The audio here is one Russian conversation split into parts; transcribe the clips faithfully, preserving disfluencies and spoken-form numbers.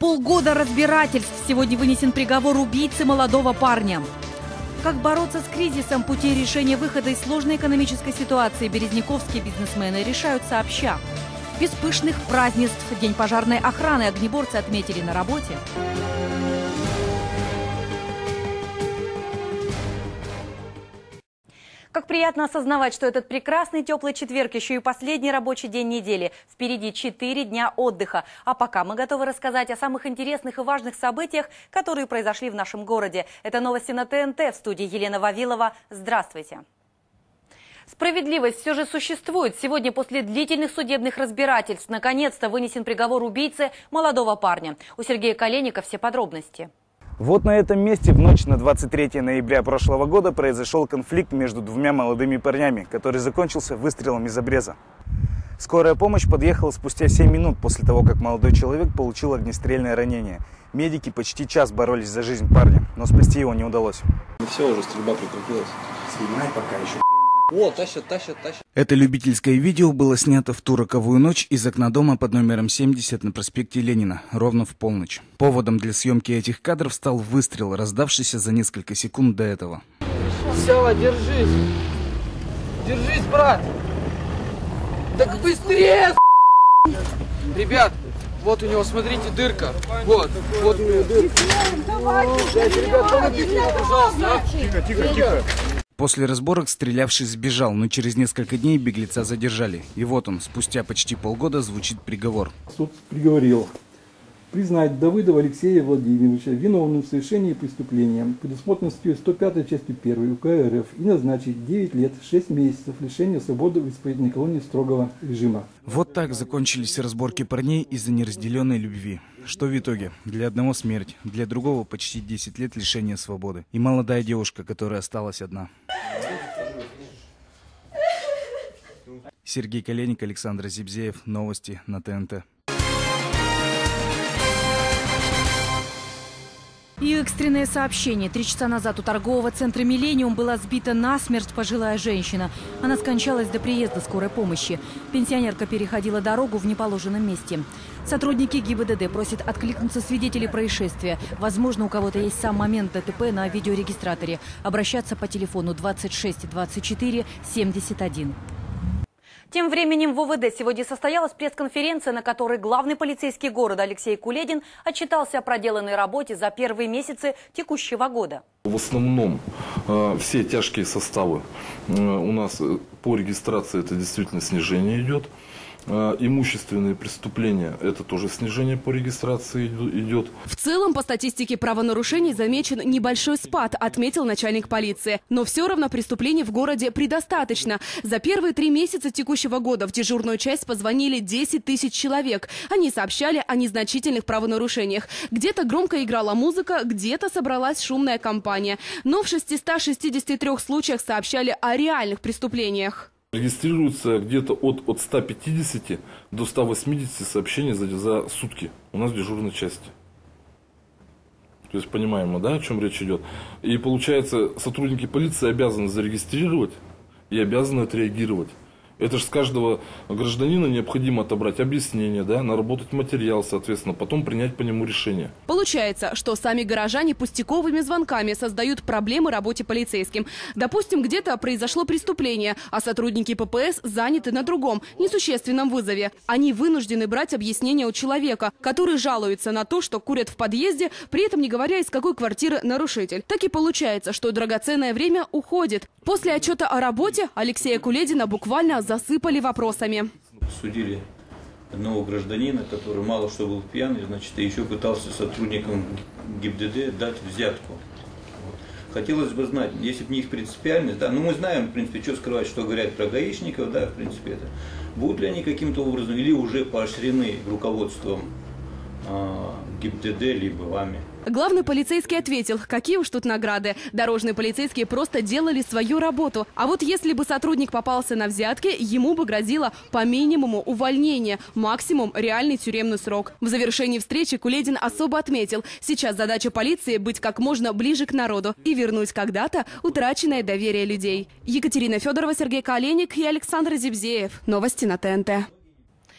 Полгода разбирательств. Сегодня вынесен приговор убийце молодого парня. Как бороться с кризисом, пути решения выхода из сложной экономической ситуации березняковские бизнесмены решают сообща. Без пышных празднеств День пожарной охраны огнеборцы отметили на работе. Как приятно осознавать, что этот прекрасный теплый четверг еще и последний рабочий день недели. Впереди четыре дня отдыха. А пока мы готовы рассказать о самых интересных и важных событиях, которые произошли в нашем городе. Это новости на ТНТ. В студии Елена Вавилова. Здравствуйте. Справедливость все же существует. Сегодня после длительных судебных разбирательств наконец-то вынесен приговор убийце молодого парня. У Сергея Коленика все подробности. Вот на этом месте в ночь на двадцать третье ноября прошлого года произошел конфликт между двумя молодыми парнями, который закончился выстрелом из обреза. Скорая помощь подъехала спустя семь минут после того, как молодой человек получил огнестрельное ранение. Медики почти час боролись за жизнь парня, но спасти его не удалось. Ну все, уже стрельба прекратилась. Снимай пока еще. О, тащат, тащат, тащат. Это любительское видео было снято в ту роковую ночь из окна дома под номером семьдесят на проспекте Ленина, ровно в полночь. Поводом для съемки этих кадров стал выстрел, раздавшийся за несколько секунд до этого. Сява, держись! Держись, брат! Так быстрее! Ребят, вот у него, смотрите, дырка. Вот, вот у него дырка. Дайте, ребят, помогите мне, пожалуйста. Тихо, тихо, тихо. После разборок стрелявший сбежал, но через несколько дней беглеца задержали. И вот он, спустя почти полгода, звучит приговор. Суд приговорил признать Давыдова Алексея Владимировича виновным в совершении преступления, предусмотренным статьей сто пятой частью первой УК РФ, и назначить девять лет шесть месяцев лишения свободы в исправительной колонии строгого режима. Вот так закончились разборки парней из-за неразделенной любви. Что в итоге? Для одного смерть, для другого почти десять лет лишения свободы. И молодая девушка, которая осталась одна. Сергей Коленик, Александр Зибзеев. Новости на ТНТ. И экстренное сообщение. Три часа назад у торгового центра «Миллениум» была сбита насмерть пожилая женщина. Она скончалась до приезда скорой помощи. Пенсионерка переходила дорогу в неположенном месте. Сотрудники ГИБДД просят откликнуться свидетелей происшествия. Возможно, у кого-то есть сам момент ДТП на видеорегистраторе. Обращаться по телефону двадцать шесть двадцать четыре семьдесят один. Тем временем в ОВД сегодня состоялась пресс-конференция, на которой главный полицейский города Алексей Куледин отчитался о проделанной работе за первые месяцы текущего года. В основном э, все тяжкие составы э, у нас по регистрации это действительно снижение идет. Э, имущественные преступления, это тоже снижение по регистрации идет. В целом, по статистике правонарушений замечен небольшой спад, отметил начальник полиции. Но все равно преступлений в городе предостаточно. За первые три месяца текущего года в дежурную часть позвонили десять тысяч человек. Они сообщали о незначительных правонарушениях. Где-то громко играла музыка, где-то собралась шумная компания. Но в шестистах шестидесяти трёх случаях сообщали о реальных преступлениях. Регистрируется где-то от, от ста пятидесяти до ста восьмидесяти сообщений за, за сутки у нас в дежурной части. То есть понимаем, да, о чем речь идет. И получается, сотрудники полиции обязаны зарегистрировать и обязаны отреагировать. Это же с каждого гражданина необходимо отобрать объяснение, да, наработать материал, соответственно, потом принять по нему решение. Получается, что сами горожане пустяковыми звонками создают проблемы работе полицейским. Допустим, где-то произошло преступление, а сотрудники ППС заняты на другом, несущественном вызове. Они вынуждены брать объяснение у человека, который жалуется на то, что курят в подъезде, при этом не говоря, из какой квартиры нарушитель. Так и получается, что драгоценное время уходит. После отчета о работе Алексея Куледина буквально засыпали вопросами. Судили одного гражданина, который мало что был пьяный, значит, и еще пытался сотрудникам ГИБДД дать взятку. Хотелось бы знать, если бы не их принципиальность, да, ну мы знаем, в принципе, что скрывать, что говорят про гаишников, да, в принципе, это. Будут ли они каким-то образом или уже поощрены руководством э, ГИБДД, либо вами? Главный полицейский ответил, какие уж тут награды. Дорожные полицейские просто делали свою работу. А вот если бы сотрудник попался на взятки, ему бы грозило по минимуму увольнение, максимум реальный тюремный срок. В завершении встречи Куледин особо отметил, сейчас задача полиции быть как можно ближе к народу и вернуть когда-то утраченное доверие людей. Екатерина Федорова, Сергей Коленик и Александр Зибзеев. Новости на ТНТ.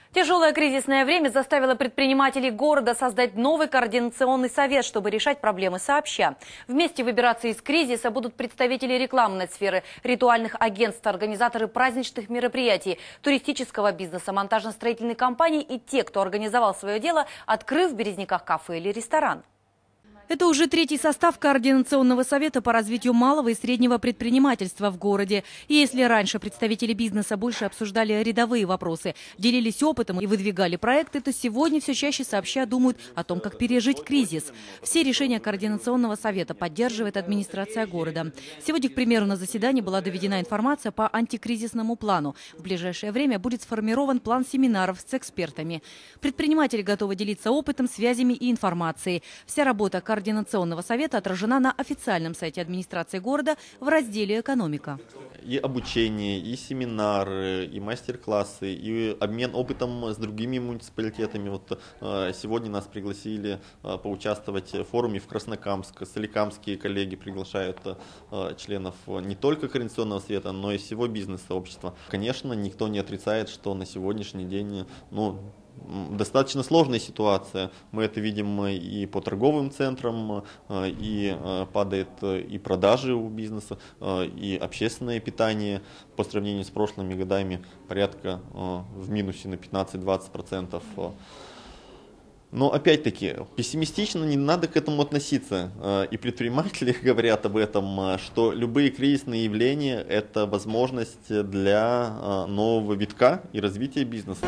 Тяжелое кризисное время заставило предпринимателей города создать новый координационный совет, чтобы решать проблемы сообща. Вместе выбираться из кризиса будут представители рекламной сферы, ритуальных агентств, организаторы праздничных мероприятий, туристического бизнеса, монтажно-строительной компании и те, кто организовал свое дело, открыв в Березниках кафе или ресторан. Это уже третий состав Координационного совета по развитию малого и среднего предпринимательства в городе. И если раньше представители бизнеса больше обсуждали рядовые вопросы, делились опытом и выдвигали проекты, то сегодня все чаще сообща думают о том, как пережить кризис. Все решения Координационного совета поддерживает администрация города. Сегодня, к примеру, на заседании была доведена информация по антикризисному плану. В ближайшее время будет сформирован план семинаров с экспертами. Предприниматели готовы делиться опытом, связями и информацией. Вся работа Координационного совета отражена на официальном сайте администрации города в разделе «Экономика». И обучение, и семинары, и мастер-классы, и обмен опытом с другими муниципалитетами. Вот э, сегодня нас пригласили э, поучаствовать в форуме в Краснокамск. Соликамские коллеги приглашают э, членов не только Координационного совета, но и всего бизнес-сообщества. Конечно, никто не отрицает, что на сегодняшний день, ну, достаточно сложная ситуация. Мы это видим и по торговым центрам, и падает и продажи у бизнеса, и общественное питание по сравнению с прошлыми годами порядка в минусе на пятнадцать-двадцать процентов. Но опять-таки, пессимистично не надо к этому относиться. И предприниматели говорят об этом, что любые кризисные явления – это возможность для нового витка и развития бизнеса.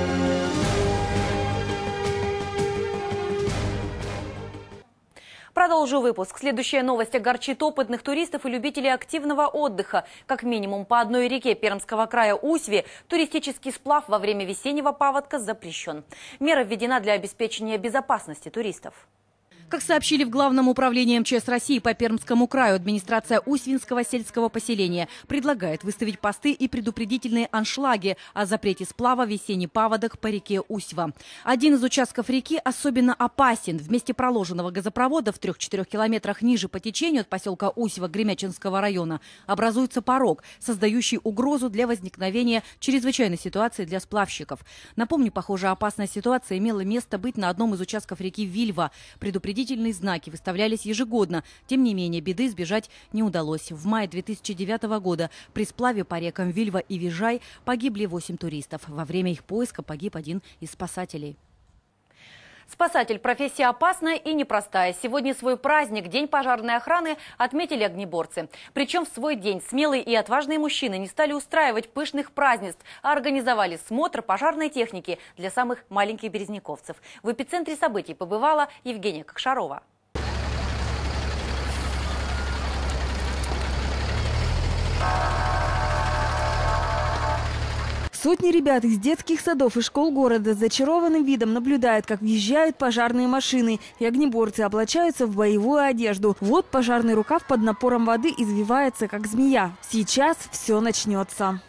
Продолжу выпуск. Следующая новость огорчит опытных туристов и любителей активного отдыха. Как минимум по одной реке Пермского края Усьви туристический сплав во время весеннего паводка запрещен. Мера введена для обеспечения безопасности туристов. Как сообщили в Главном управлении эм че эс России по Пермскому краю, администрация Усьвинского сельского поселения предлагает выставить посты и предупредительные аншлаги о запрете сплава в весенний паводок по реке Усьва. Один из участков реки особенно опасен. В месте проложенного газопровода в трех-четырех километрах ниже по течению от поселка Усьва Гремячинского района образуется порог, создающий угрозу для возникновения чрезвычайной ситуации для сплавщиков. Напомню, похожая опасная ситуация имела место быть на одном из участков реки Вильва. Предупредительные знаки выставлялись ежегодно. Тем не менее, беды избежать не удалось. В мае две тысячи девятого года при сплаве по рекам Вильва и Вижай погибли восемь туристов. Во время их поиска погиб один из спасателей. Спасатель – профессия опасная и непростая. Сегодня свой праздник, День пожарной охраны, отметили огнеборцы. Причем в свой день смелые и отважные мужчины не стали устраивать пышных празднеств, а организовали смотр пожарной техники для самых маленьких березняковцев. В эпицентре событий побывала Евгения Кокшарова. Сотни ребят из детских садов и школ города с зачарованным видом наблюдают, как въезжают пожарные машины, и огнеборцы облачаются в боевую одежду. Вот пожарный рукав под напором воды извивается, как змея. Сейчас все начнется.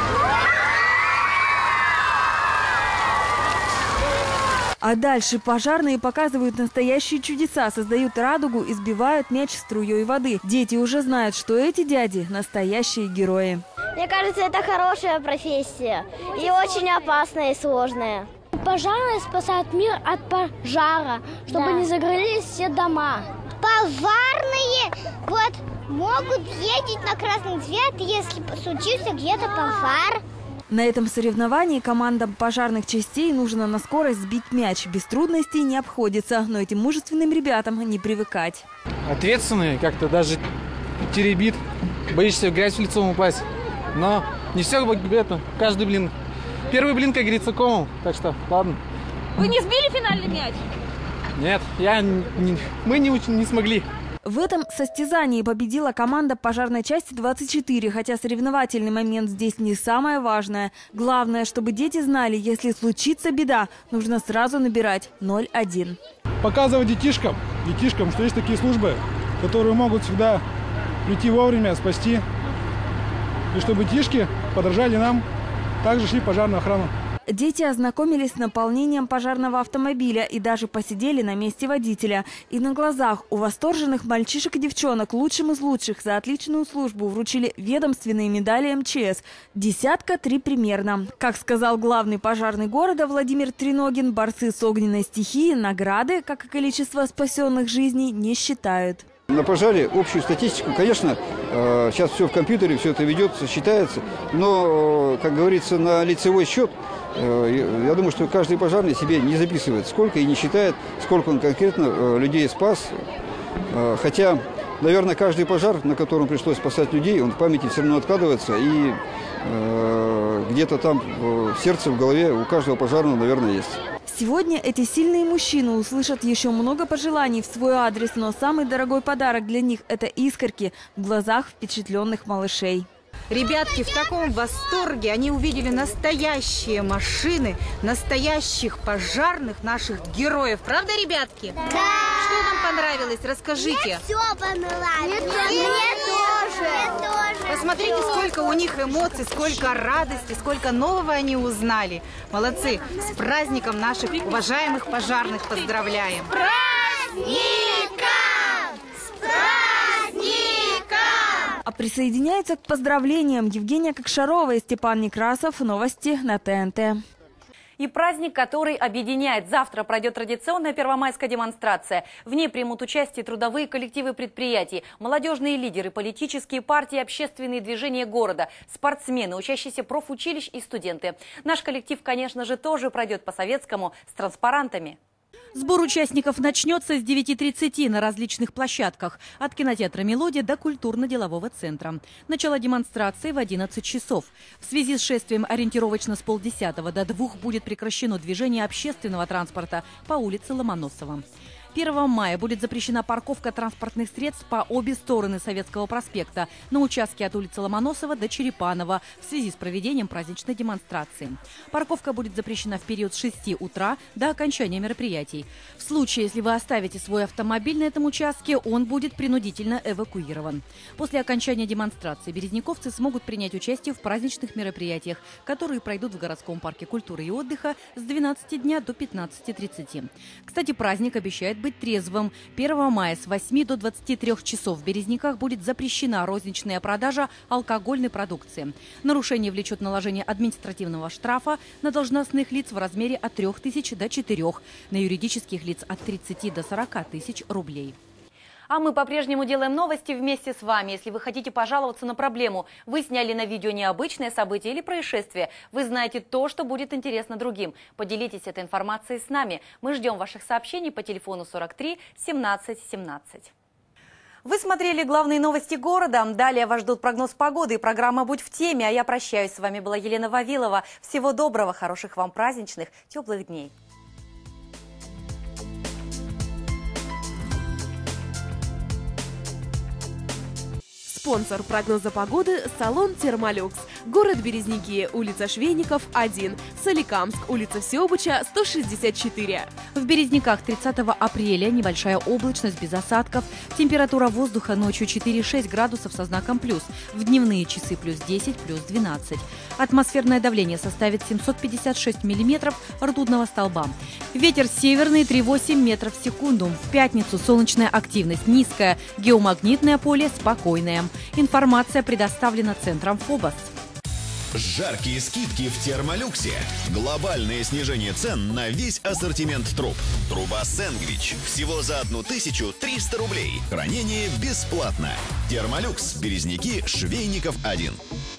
А дальше пожарные показывают настоящие чудеса, создают радугу и сбивают мяч струей воды. Дети уже знают, что эти дяди – настоящие герои. Мне кажется, это хорошая профессия и очень опасная и сложная. Пожарные спасают мир от пожара, чтобы да. не загорелись все дома. Пожарные вот могут ездить на красный цвет, если случился где-то пожар. На этом соревновании командам пожарных частей нужно на скорость сбить мяч. Без трудностей не обходится, но этим мужественным ребятам не привыкать. Ответственные, как-то даже теребит, боишься в грязь в лицо упасть. Но не все, это, каждый блин. Первый блин, как говорится, комом. Так что, ладно. Вы не сбили финальный мяч? Нет, я не, мы не, не смогли. В этом состязании победила команда пожарной части двадцать четыре, хотя соревновательный момент здесь не самое важное. Главное, чтобы дети знали, если случится беда, нужно сразу набирать ноль один. Показывать детишкам, детишкам, что есть такие службы, которые могут всегда прийти вовремя, спасти. И чтобы детишки подражали нам, также шли в пожарную охрану. дети ознакомились с наполнением пожарного автомобиля и даже посидели на месте водителя. И на глазах у восторженных мальчишек и девчонок лучшим из лучших за отличную службу вручили ведомственные медали эм че эс. Десятка три примерно. Как сказал главный пожарный города Владимир Треногин, борцы с огненной стихией награды, как и количество спасенных жизней, не считают. На пожаре общую статистику, конечно, сейчас все в компьютере, все это ведется, считается, но, как говорится, на лицевой счет, я думаю, что каждый пожарный себе не записывает, сколько и не считает, сколько он конкретно людей спас. Хотя, наверное, каждый пожар, на котором пришлось спасать людей, он в памяти все равно откладывается, и где-то там в сердце, в голове у каждого пожарного, наверное, есть. Сегодня эти сильные мужчины услышат еще много пожеланий в свой адрес, но самый дорогой подарок для них – это искорки в глазах впечатленных малышей. Ребятки в таком восторге, они увидели настоящие машины, настоящих пожарных наших героев. Правда, ребятки? Да! Что вам понравилось? Расскажите. Мне все понравилось. Мне тоже. Мне тоже. Посмотрите, сколько у них эмоций, сколько радости, сколько нового они узнали. Молодцы! С праздником наших уважаемых пожарных поздравляем! С праздником! С праздником! А присоединяется к поздравлениям Евгения Кокшарова и Степан Некрасов. Новости на тэ эн тэ. И праздник, который объединяет. Завтра пройдет традиционная первомайская демонстрация. В ней примут участие трудовые коллективы предприятий, молодежные лидеры, политические партии, общественные движения города, спортсмены, учащиеся профучилищ и студенты. Наш коллектив, конечно же, тоже пройдет по-советскому с транспарантами. Сбор участников начнется с девяти тридцати на различных площадках. От кинотеатра «Мелодия» до культурно-делового центра. Начало демонстрации в одиннадцать часов. В связи с шествием ориентировочно с полдесятого до двух будет прекращено движение общественного транспорта по улице Ломоносова. первого мая будет запрещена парковка транспортных средств по обе стороны Советского проспекта на участке от улицы Ломоносова до Черепанова в связи с проведением праздничной демонстрации. Парковка будет запрещена в период с шести утра до окончания мероприятий. В случае, если вы оставите свой автомобиль на этом участке, он будет принудительно эвакуирован. После окончания демонстрации березняковцы смогут принять участие в праздничных мероприятиях, которые пройдут в городском парке культуры и отдыха с двенадцати дня до пятнадцати тридцати. Кстати, праздник обещает быть трезвым. первого мая с восьми до двадцати трёх часов в Березняках будет запрещена розничная продажа алкогольной продукции. Нарушение влечет наложение административного штрафа на должностных лиц в размере от трёх тысяч до четырёх, на юридических лиц от тридцати до сорока тысяч рублей. А мы по-прежнему делаем новости вместе с вами. Если вы хотите пожаловаться на проблему, вы сняли на видео необычное событие или происшествие, вы знаете то, что будет интересно другим. Поделитесь этой информацией с нами. Мы ждем ваших сообщений по телефону сорок три семнадцать семнадцать. Вы смотрели главные новости города. Далее вас ждут прогноз погоды и программа «Будь в теме». А я прощаюсь. С вами была Елена Вавилова. Всего доброго, хороших вам праздничных, теплых дней. Спонсор прогноза погоды – салон «Термолюкс». Город Березники, улица Швейников, один. Соликамск, улица Всеобыча, сто шестьдесят четыре. В Березниках тридцатого апреля небольшая облачность без осадков. Температура воздуха ночью четыре-шесть градусов со знаком плюс. В дневные часы плюс десять, плюс двенадцать. Атмосферное давление составит семьсот пятьдесят шесть миллиметров ртутного столба. Ветер северный три-восемь метров в секунду. В пятницу солнечная активность низкая, геомагнитное поле спокойное. Информация предоставлена центром ФОБОС. Жаркие скидки в Термолюксе. Глобальное снижение цен на весь ассортимент труб. Труба «Сэндвич» всего за одну тысячу триста рублей. Хранение бесплатно. Термолюкс, Березники, Швейников один.